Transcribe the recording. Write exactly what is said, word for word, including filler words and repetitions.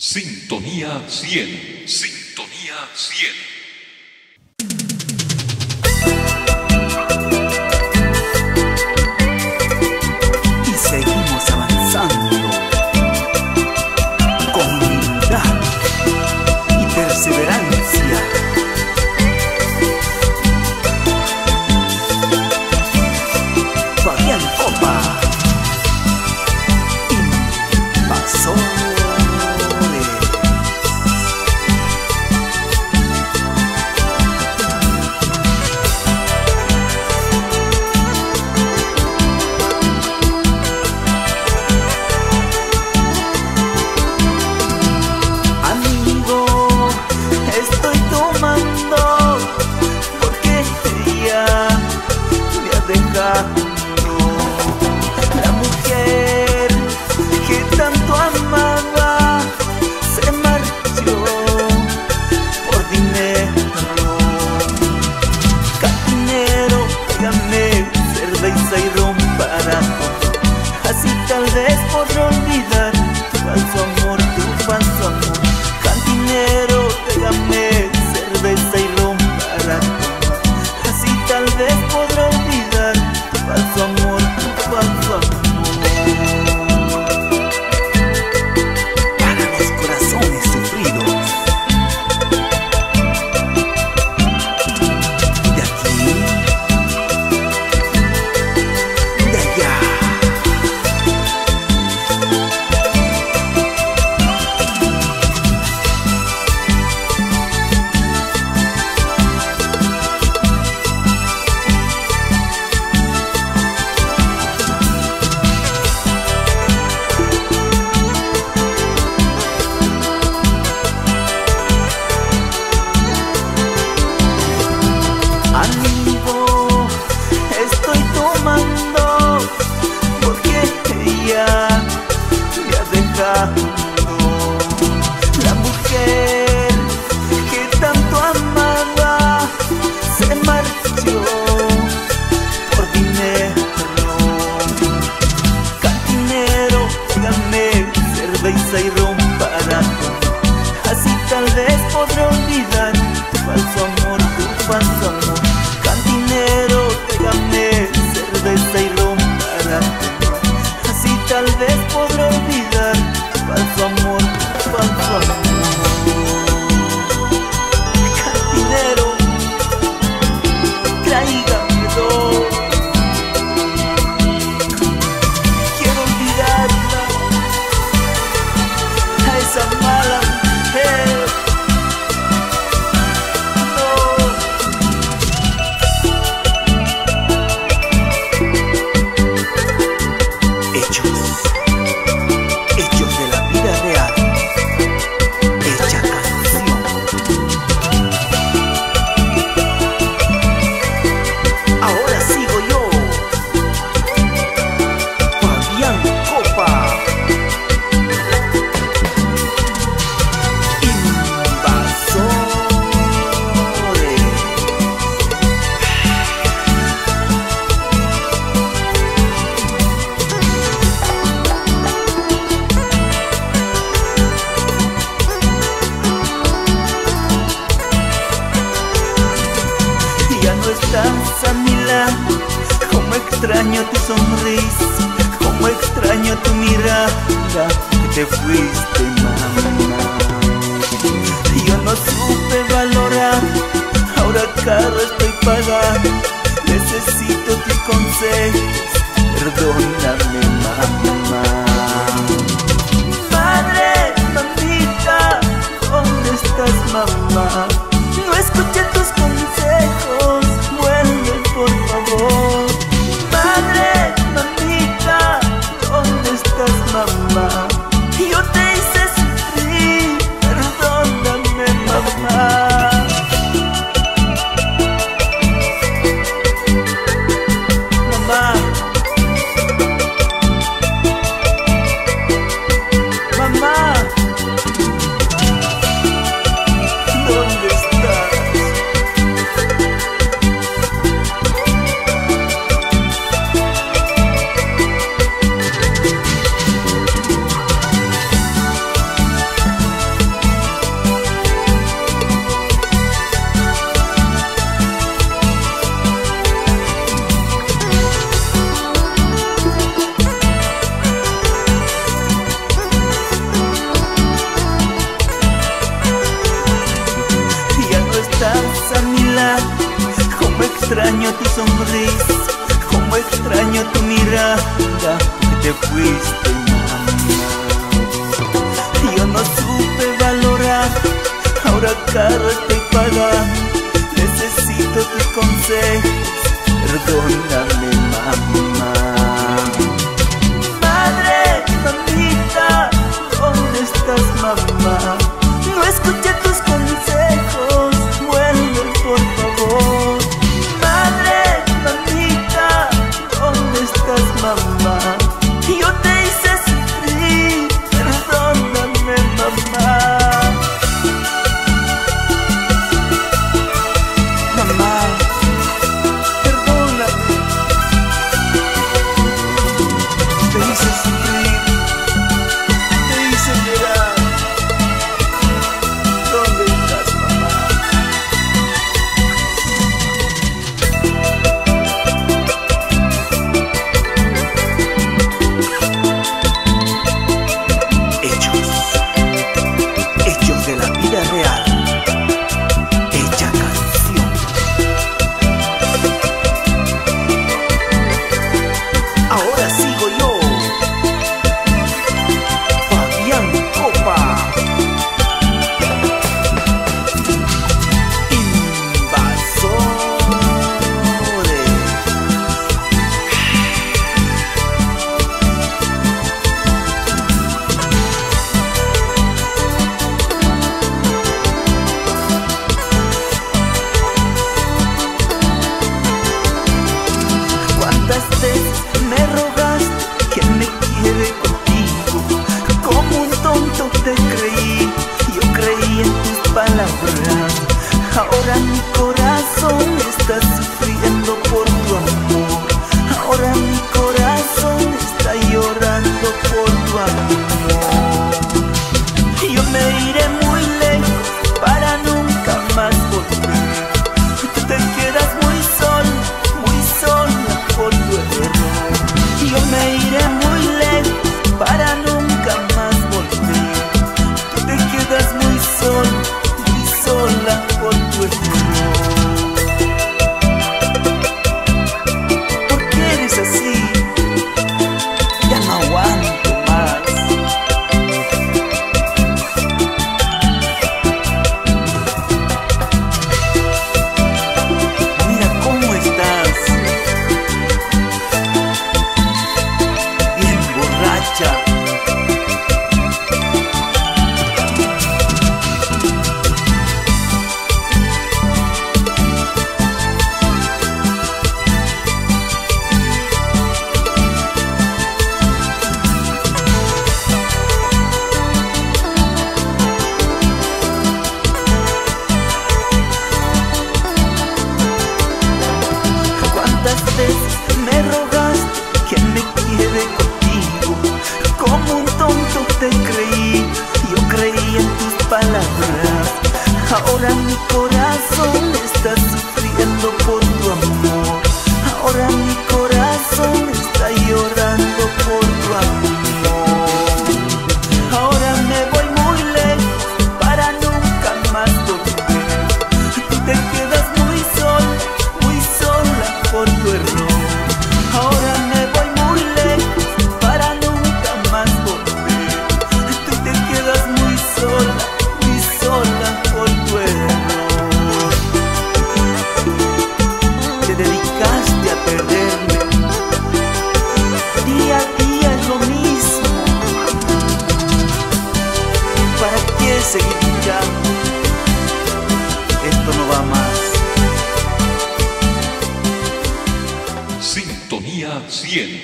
Sintonía cien. Sintonía cien. Y seguimos avanzando con humildad y perseverancia. Fabián Copa, Invasores. La mujer que tanto amaba se marchó por dinero. Cantinero, dígame cerveza y ron barato, así tal vez podré olvidar tu falso amor, tu falso amor. Cantinero, dígame cerveza y ron barato, así tal vez podré olvidar tu falso amor, tu falso amor. Para los corazones sufridos, de aquí, de allá. Amigo, estoy tomando porque ella me ha dejado. La mujer que tanto amaba se marchó por dinero. Cantinero, dígame cerveza y ron barato, así tal vez podré olvidar tu falso amor, tu falso amor. Cantinero, dígame cerveza y ron barato, así tal vez podré olvidar tu falso amor, tu falso amor. Cantinero, tráigame dos. Quiero olvidarla, a esa mala mujer. Hechos, hechos de la vida real, hecha canción. Ahora sigo yo, Fabián Copa, Invasores. Ya no estás a mi lado, como extraño tu sonrisa, como extraño tu mirada, que te fuiste, mamá. Yo no supe valorar, ahora caro estoy pagando, necesito tus consejos, perdóname, mamá. Madre, mamita, ¿dónde estás, mamá? No escuché tus consejos, vuelve por favor. Madre, mamita, ¿dónde estás, mamá? Yo te hice sufrir. te fuiste, mamá. Yo no supe valorar, ahora caro estoy pagando. Necesito tus consejos, perdóname, mamá. Madre, mamita, ¿dónde estás, mamá? No escuché tus consejos, vuelve por favor. Madre, mamita, ¿dónde estás, mamá? Yo te hice sufrir, perdóname, mamá. Mamá, perdóname. Te hice sufrir, te hice llorar. ¿Dónde estás, mamá? Hechos, hechos de la vida real, hecha canción. Ahora sigo yo, Fabián Copa. Invasores. ¿Cuántas veces me rogaste que me quede contigo? Como un tonto te creí, yo creí en tus palabras. Ahora mi corazón está sufriendo por tu amor. Ahora mi corazón está llorando por tu amor. Yo me iré muy lejos para nunca más volver. Tú te quedas muy sola, muy sola por tu error. Yo me iré muy lejos para nunca más volver. Tú te quedas muy sola, muy sola por tu error. ¿Por qué eres así? Ya no aguanto más. Mira cómo estás, bien borracha. ¿Cuántas veces me rogaste que me quede contigo? Como un tonto te creí, yo creí en tus palabras. Ahora mi corazón está sufriendo por tu amor. Ahora mi corazón está llorando por tu amor. Ahora me voy muy lejos para nunca más volver. Tú te quedas muy sola, muy sola por tu error. Ahora me voy muy lejos para nunca más volver. Tú te quedas muy sola, muy sola por tu error. Te dedicaste a perderme. Día a día es lo mismo. ¿Para qué seguir luchando? Esto no va más. Sintonía cien.